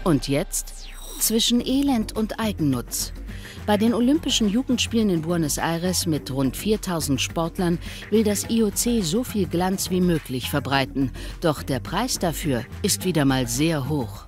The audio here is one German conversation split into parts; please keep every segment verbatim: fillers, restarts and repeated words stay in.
Und jetzt? Zwischen Elend und Eigennutz. Bei den Olympischen Jugendspielen in Buenos Aires mit rund viertausend Sportlern will das I O C so viel Glanz wie möglich verbreiten. Doch der Preis dafür ist wieder mal sehr hoch.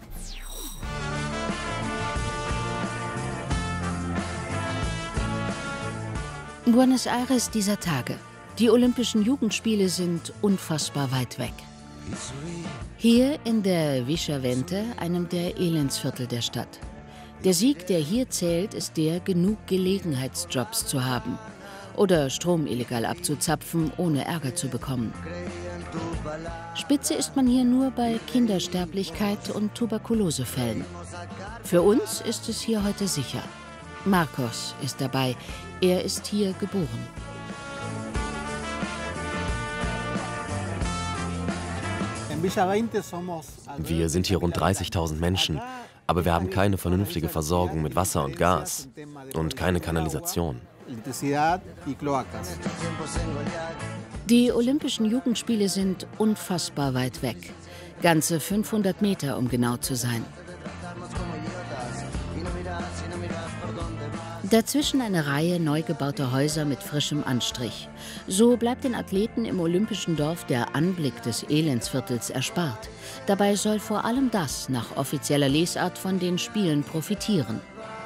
Buenos Aires dieser Tage. Die Olympischen Jugendspiele sind unfassbar weit weg. Hier in der Vichavente, einem der Elendsviertel der Stadt. Der Sieg, der hier zählt, ist der, genug Gelegenheitsjobs zu haben. Oder Strom illegal abzuzapfen, ohne Ärger zu bekommen. Spitze ist man hier nur bei Kindersterblichkeit und Tuberkulosefällen. Für uns ist es hier heute sicher. Marcos ist dabei. Er ist hier geboren. Wir sind hier rund dreißigtausend Menschen, aber wir haben keine vernünftige Versorgung mit Wasser und Gas und keine Kanalisation. Die Olympischen Jugendspiele sind unfassbar weit weg. Ganze fünfhundert Meter, um genau zu sein. Dazwischen eine Reihe neu gebauter Häuser mit frischem Anstrich. So bleibt den Athleten im Olympischen Dorf der Anblick des Elendsviertels erspart. Dabei soll vor allem das nach offizieller Lesart von den Spielen profitieren.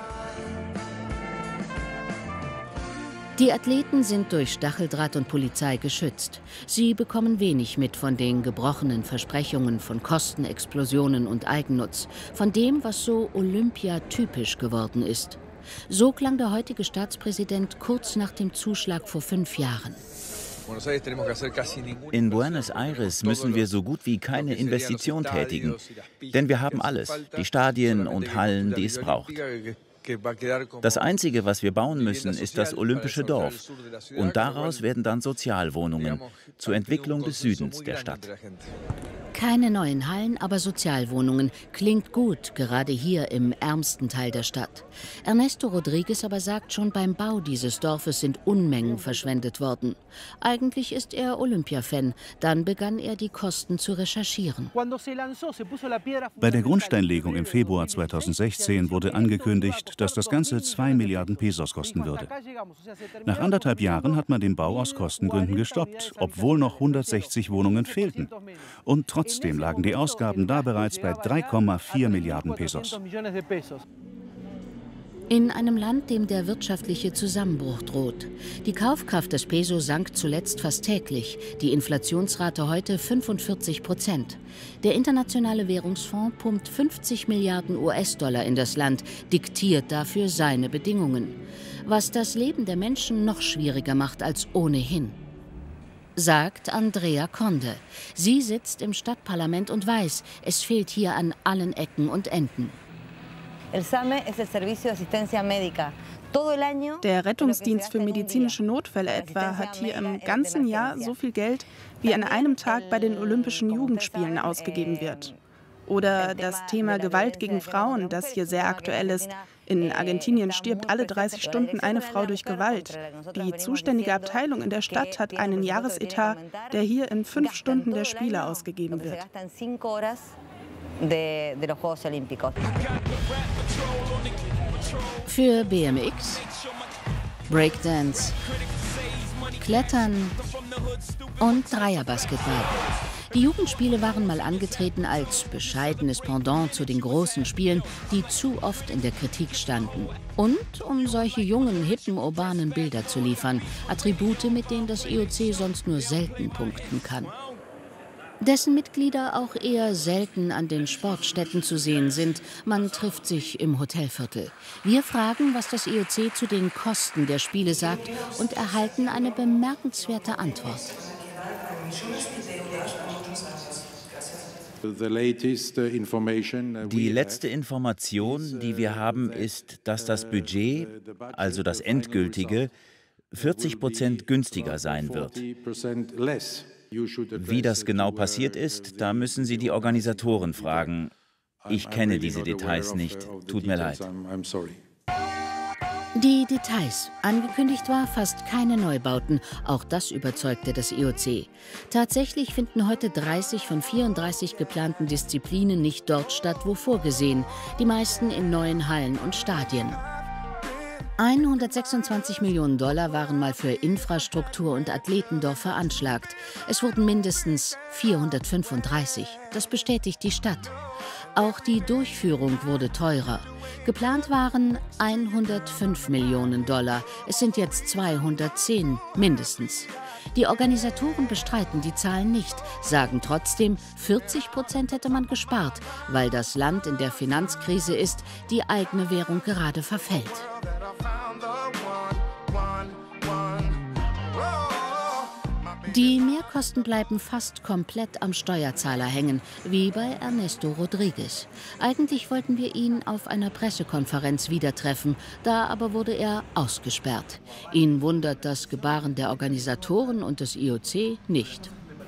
Die Athleten sind durch Stacheldraht und Polizei geschützt. Sie bekommen wenig mit von den gebrochenen Versprechungen von Kostenexplosionen und Eigennutz, von dem, was so Olympia-typisch geworden ist. So klang der heutige Staatspräsident kurz nach dem Zuschlag vor fünf Jahren. In Buenos Aires müssen wir so gut wie keine Investition tätigen, denn wir haben alles, die Stadien und Hallen, die es braucht. Das Einzige, was wir bauen müssen, ist das Olympische Dorf, und daraus werden dann Sozialwohnungen zur Entwicklung des Südens der Stadt. Keine neuen Hallen, aber Sozialwohnungen. Klingt gut, gerade hier im ärmsten Teil der Stadt. Ernesto Rodriguez aber sagt, schon beim Bau dieses Dorfes sind Unmengen verschwendet worden. Eigentlich ist er Olympia-Fan. Dann begann er, die Kosten zu recherchieren. Bei der Grundsteinlegung im Februar zweitausendsechzehn wurde angekündigt, dass das Ganze zwei Milliarden Pesos kosten würde. Nach anderthalb Jahren hat man den Bau aus Kostengründen gestoppt, obwohl noch hundertsechzig Wohnungen fehlten. Und trotzdem lagen die Ausgaben da bereits bei drei Komma vier Milliarden Pesos. In einem Land, dem der wirtschaftliche Zusammenbruch droht. Die Kaufkraft des Peso sank zuletzt fast täglich, die Inflationsrate heute fünfundvierzig Prozent. Der Internationale Währungsfonds pumpt fünfzig Milliarden U S-Dollar in das Land, diktiert dafür seine Bedingungen. Was das Leben der Menschen noch schwieriger macht als ohnehin. Sagt Andrea Conde. Sie sitzt im Stadtparlament und weiß, es fehlt hier an allen Ecken und Enden. Der Rettungsdienst für medizinische Notfälle etwa hat hier im ganzen Jahr so viel Geld, wie an einem Tag bei den Olympischen Jugendspielen ausgegeben wird. Oder das Thema Gewalt gegen Frauen, das hier sehr aktuell ist. In Argentinien stirbt alle dreißig Stunden eine Frau durch Gewalt. Die zuständige Abteilung in der Stadt hat einen Jahresetat, der hier in fünf Stunden der Spiele ausgegeben wird. Für B M X, Breakdance, Klettern und Dreierbasketball. Die Jugendspiele waren mal angetreten als bescheidenes Pendant zu den großen Spielen, die zu oft in der Kritik standen. Und um solche jungen, hippen, urbanen Bilder zu liefern, Attribute, mit denen das I O C sonst nur selten punkten kann. Dessen Mitglieder auch eher selten an den Sportstätten zu sehen sind. Man trifft sich im Hotelviertel. Wir fragen, was das I O C zu den Kosten der Spiele sagt, und erhalten eine bemerkenswerte Antwort. Die letzte Information, die wir haben, ist, dass das Budget, also das endgültige, vierzig Prozent günstiger sein wird. Wie das genau passiert ist, da müssen Sie die Organisatoren fragen. Ich kenne diese Details nicht. Tut mir leid. Die Details. Angekündigt war fast keine Neubauten. Auch das überzeugte das I O C. Tatsächlich finden heute dreißig von vierunddreißig geplanten Disziplinen nicht dort statt, wo vorgesehen. Die meisten in neuen Hallen und Stadien. hundertsechsundzwanzig Millionen Dollar waren mal für Infrastruktur und Athletendorf veranschlagt. Es wurden mindestens vierhundertfünfunddreißig. Das bestätigt die Stadt. Auch die Durchführung wurde teurer. Geplant waren hundertfünf Millionen Dollar. Es sind jetzt zweihundertzehn mindestens. Die Organisatoren bestreiten die Zahlen nicht, sagen trotzdem, vierzig Prozent hätte man gespart, weil das Land in der Finanzkrise ist, die eigene Währung gerade verfällt. Die Mehrkosten bleiben fast komplett am Steuerzahler hängen, wie bei Ernesto Rodriguez. Eigentlich wollten wir ihn auf einer Pressekonferenz wieder treffen, da aber wurde er ausgesperrt. Ihn wundert das Gebaren der Organisatoren und des I O C nicht.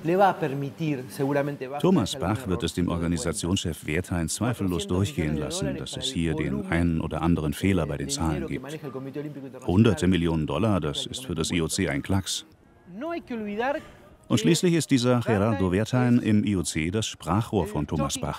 Thomas Bach wird es dem Organisationschef Wertheim zweifellos durchgehen lassen, dass es hier den einen oder anderen Fehler bei den Zahlen gibt. Hunderte Millionen Dollar, das ist für das I O C ein Klacks. Und schließlich ist dieser Gerardo Wertheim im I O C das Sprachrohr von Thomas Bach.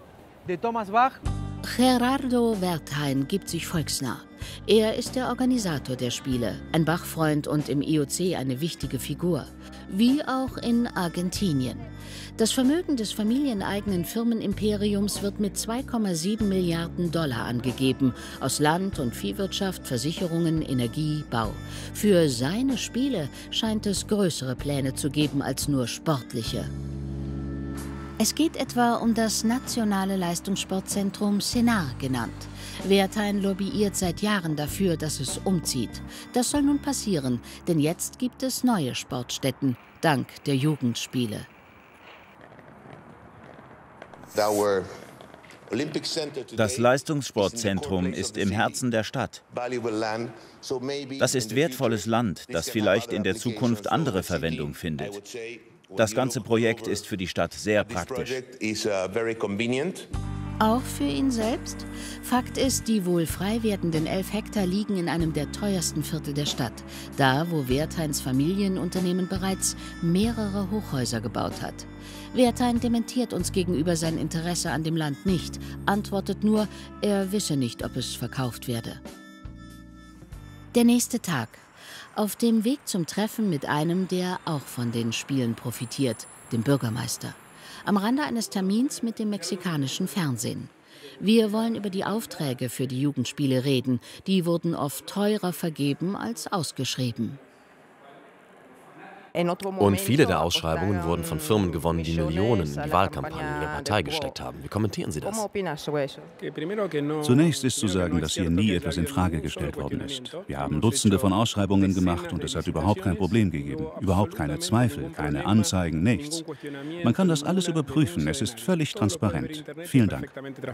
Gerardo Wertheim gibt sich volksnah. Er ist der Organisator der Spiele, ein Bach-Freund und im I O C eine wichtige Figur. Wie auch in Argentinien. Das Vermögen des familieneigenen Firmenimperiums wird mit zwei Komma sieben Milliarden Dollar angegeben. Aus Land- und Viehwirtschaft, Versicherungen, Energie, Bau. Für seine Spiele scheint es größere Pläne zu geben als nur sportliche. Es geht etwa um das nationale Leistungssportzentrum Senar genannt. Wertheim lobbyiert seit Jahren dafür, dass es umzieht. Das soll nun passieren, denn jetzt gibt es neue Sportstätten, dank der Jugendspiele. Das Leistungssportzentrum ist im Herzen der Stadt. Das ist wertvolles Land, das vielleicht in der Zukunft andere Verwendung findet. Das ganze Projekt ist für die Stadt sehr praktisch. Auch für ihn selbst? Fakt ist, die wohl frei werdenden elf Hektar liegen in einem der teuersten Viertel der Stadt. Da, wo Wertheims Familienunternehmen bereits mehrere Hochhäuser gebaut hat. Wertheim dementiert uns gegenüber sein Interesse an dem Land nicht, antwortet nur, er wisse nicht, ob es verkauft werde. Der nächste Tag. Auf dem Weg zum Treffen mit einem, der auch von den Spielen profitiert, dem Bürgermeister. Am Rande eines Termins mit dem mexikanischen Fernsehen. Wir wollen über die Aufträge für die Jugendspiele reden. Die wurden oft teurer vergeben als ausgeschrieben. Und viele der Ausschreibungen wurden von Firmen gewonnen, die Millionen in die Wahlkampagne der Partei gesteckt haben. Wie kommentieren Sie das? Zunächst ist zu sagen, dass hier nie etwas in Frage gestellt worden ist. Wir haben Dutzende von Ausschreibungen gemacht und es hat überhaupt kein Problem gegeben. Überhaupt keine Zweifel, keine Anzeigen, nichts. Man kann das alles überprüfen. Es ist völlig transparent. Vielen Dank.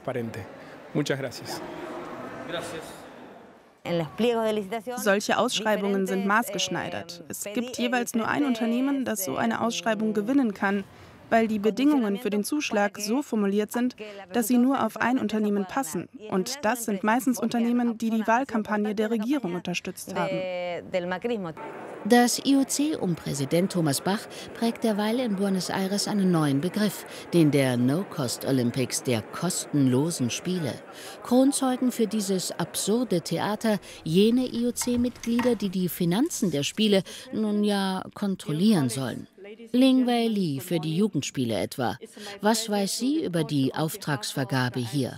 Solche Ausschreibungen sind maßgeschneidert. Es gibt jeweils nur ein Unternehmen, das so eine Ausschreibung gewinnen kann, weil die Bedingungen für den Zuschlag so formuliert sind, dass sie nur auf ein Unternehmen passen. Und das sind meistens Unternehmen, die die Wahlkampagne der Regierung unterstützt haben. Das I O C um Präsident Thomas Bach prägt derweil in Buenos Aires einen neuen Begriff, den der No-Cost Olympics, der kostenlosen Spiele. Kronzeugen für dieses absurde Theater jene I O C-Mitglieder, die die Finanzen der Spiele nun ja kontrollieren sollen. Ling Wei Li für die Jugendspiele etwa. Was weiß sie über die Auftragsvergabe hier?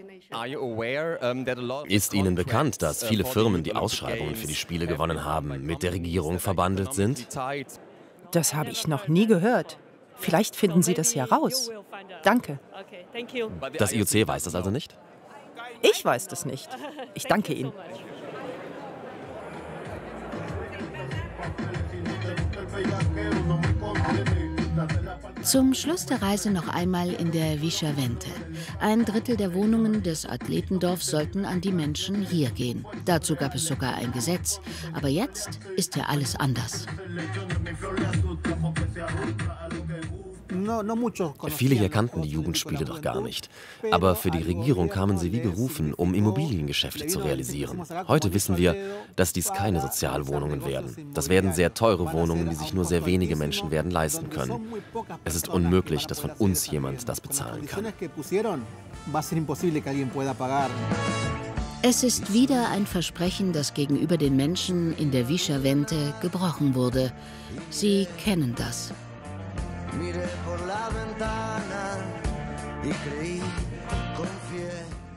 Ist Ihnen bekannt, dass viele Firmen, die Ausschreibungen für die Spiele gewonnen haben, mit der Regierung verbandelt sind? Das habe ich noch nie gehört. Vielleicht finden Sie das ja raus. Danke. Das I O C weiß das also nicht? Ich weiß das nicht. Ich danke Ihnen. Zum Schluss der Reise noch einmal in der Vichavente. Ein Drittel der Wohnungen des Athletendorfs sollten an die Menschen hier gehen. Dazu gab es sogar ein Gesetz. Aber jetzt ist ja alles anders. Viele hier kannten die Jugendspiele doch gar nicht. Aber für die Regierung kamen sie wie gerufen, um Immobiliengeschäfte zu realisieren. Heute wissen wir, dass dies keine Sozialwohnungen werden. Das werden sehr teure Wohnungen, die sich nur sehr wenige Menschen werden leisten können. Es ist unmöglich, dass von uns jemand das bezahlen kann. Es ist wieder ein Versprechen, das gegenüber den Menschen in der Vischavente gebrochen wurde. Sie kennen das. Mire por la ventana y creí, confié.